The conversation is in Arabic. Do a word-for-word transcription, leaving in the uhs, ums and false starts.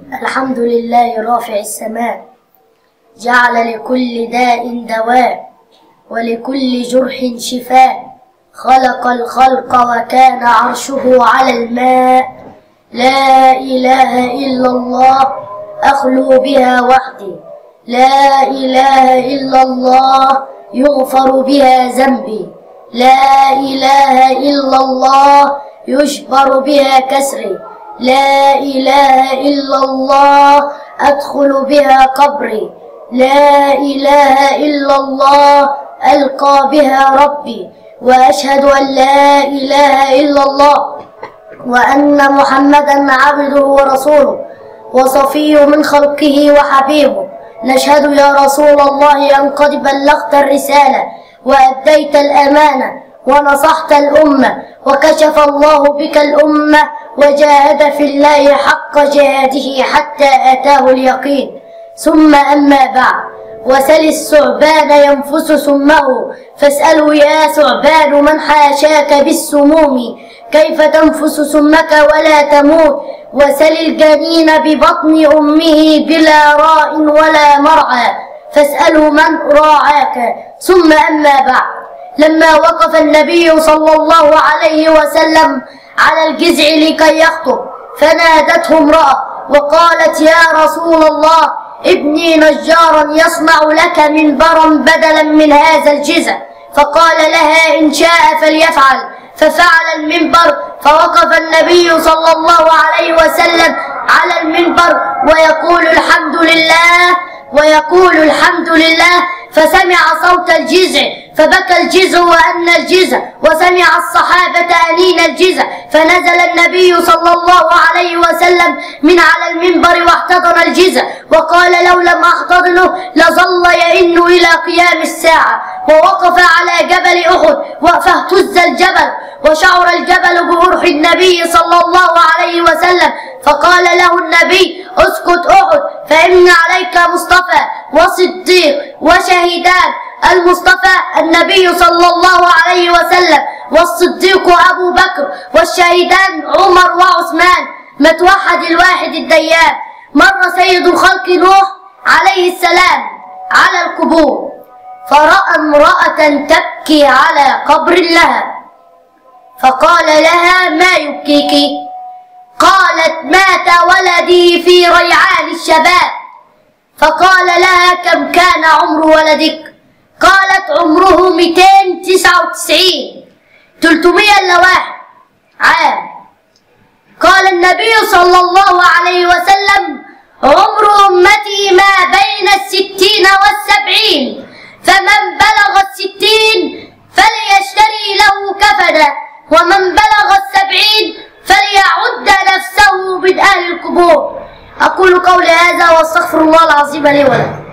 الحمد لله رافع السماء، جعل لكل داء دواء ولكل جرح شفاء، خلق الخلق وكان عرشه على الماء. لا إله إلا الله أخلو بها وحدي، لا إله إلا الله يغفر بها ذنبي، لا إله إلا الله يجبر بها كسري، لا إله إلا الله أدخل بها قبري، لا إله إلا الله ألقى بها ربي. وأشهد أن لا إله إلا الله وأن محمدا عبده ورسوله وصفيه من خلقه وحبيبه. نشهد يا رسول الله أن قد بلغت الرسالة وأديت الأمانة ونصحت الأمة، وكشف الله بك الأمة، وجاهد في الله حق جهاده حتى أتاه اليقين. ثم أما بعد، وسل الثعبان ينفس سمه، فاسأله يا ثعبان من حاشاك بالسموم، كيف تنفس سمك ولا تموت. وسل الجنين ببطن أمه بلا راء ولا مرعى، فاسأله من راعاك. ثم أما بعد، لما وقف النبي صلى الله عليه وسلم على الجذع لكي يخطب، فنادته امرأة وقالت يا رسول الله ابني نجارا يصنع لك منبرا بدلا من هذا الجذع. فقال لها إن شاء فليفعل، ففعل المنبر. فوقف النبي صلى الله عليه وسلم على المنبر ويقول الحمد لله ويقول الحمد لله، فسمع صوت الجذع فبكى الجذع وأن الجذع، وسمع الصحابة أنين الجذع، فنزل النبي صلى الله عليه وسلم من على المنبر واحتضن الجذع، وقال لو لم أحتضنه لظل يئن إلى قيام الساعة. ووقف على جبل أحد فاهتز الجبل وشعر الجبل بروح النبي صلى الله عليه وسلم، فقال له النبي اسكت أحد، فإن عليك مصطفى وصديق وشهيدان. المصطفى النبي صلى الله عليه وسلم، والصديق أبو بكر، والشهيدان عمر وعثمان. ما توحد الواحد الديان. مر سيد الخلق نوح عليه السلام على القبور، فرأى امرأة تبكي على قبر لها، فقال لها ما يبكيك؟ قالت مات ولدي في ريعان الشباب. فقال لها كم كان عمر ولدك؟ قالت عمره مئتين وتسعة وتسعين، ثلاثمئة إلا واحد عام. قال النبي صلى الله عليه وسلم عمر أمتي ما بين الستين والسبعين، فمن بلغ الستين فليشتري له كفنا، ومن بلغ السبعين فليعد نفسه من أهل القبور. أقول قولي هذا وأستغفر الله العظيم لي ولكم.